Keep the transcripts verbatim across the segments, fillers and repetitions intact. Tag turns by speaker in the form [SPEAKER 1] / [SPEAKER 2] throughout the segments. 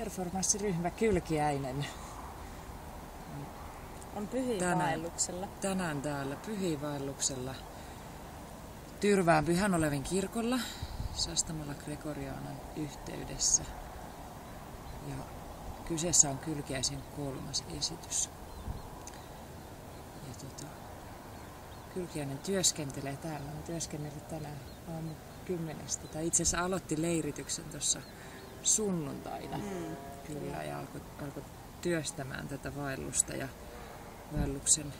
[SPEAKER 1] performanssiryhmä Kylkiäinen
[SPEAKER 2] on pyhiinvaelluksella.
[SPEAKER 1] Tänään, tänään täällä pyhiinvaelluksella Tyrvään Pyhän Olevin kirkolla Sastamala Gregorianan yhteydessä. Ja kyseessä on Kylkiäisen kolmas esitys. Ja tota, Kylkiäinen työskentelee täällä. On työskennellyt tänään aamu kymmenestä. Tai itse asiassa aloitti leirityksen tuossa sunnuntaina. Mm. Kyllä, ja alkoi, alkoi työstämään tätä vaellusta. Ja vaelluksen,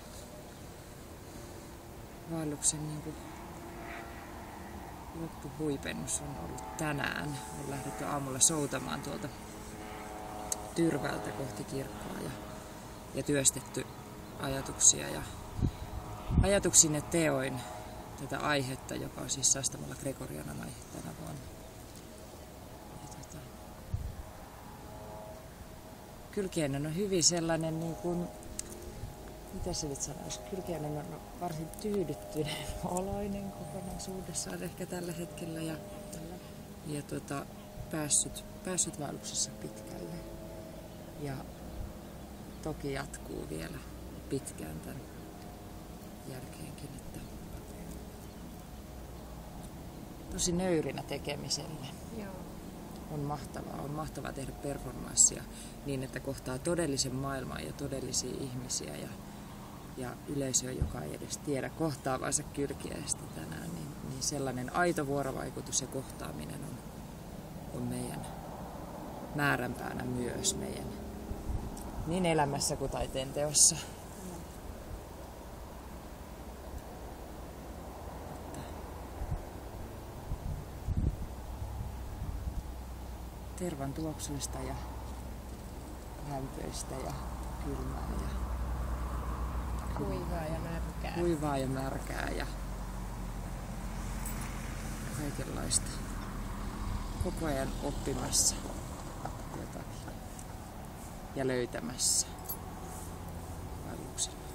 [SPEAKER 1] vaelluksen niin kuin loppuhuipennus on ollut tänään. On lähdetty aamulla soutamaan tuolta Tyrvältä kohti kirkkoa ja, ja työstetty ajatuksia ja ajatuksin ja teoin tätä aihetta, joka on siis Sastamala Gregorianan aihe tänä vuonna. Ja tota, Kylkiäinen on hyvin sellainen, niin kuin, mitä se nyt sanoisi, Kylkiäinen on varsin tyydyttyneen oloinen kokonaisuudessaan ehkä tällä hetkellä ja, ja tota, päässyt, päässyt vaelluksessa pitkälle. Ja toki jatkuu vielä pitkään tämän jälkeenkin. Että tosi nöyrinä tekemiselle. Joo. On mahtavaa, on mahtavaa tehdä performanssia niin, että kohtaa todellisen maailman ja todellisia ihmisiä ja, ja yleisöä, joka ei edes tiedä kohtaavansa Kylkiäistä tänään. Niin, niin sellainen aito vuorovaikutus ja kohtaaminen on, on meidän määränpäänä myös meidän niin elämässä kuin taiteen teossa. Tervan tuoksuista ja lämpöistä ja kylmää ja
[SPEAKER 2] kuivaa ja märkää.
[SPEAKER 1] Kuivaa ja märkää ja kaikenlaista. Koko ajan oppimassa jotakin ja löytämässä vaelluksella.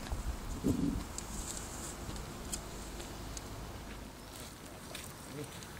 [SPEAKER 1] Nyt.